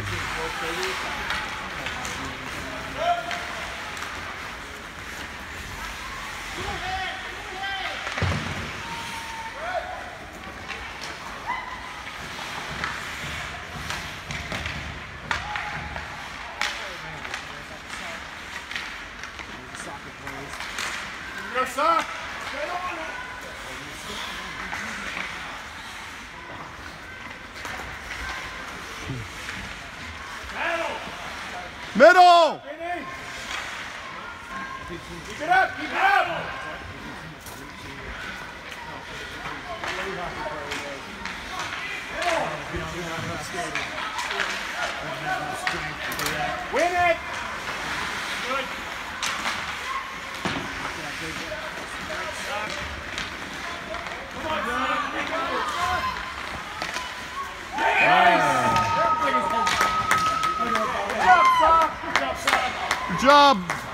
Go, son! Middle! Keep it up! Keep it up! Win it! Good. Come on, son! Yes! Good job, son! Good job, son! Good job!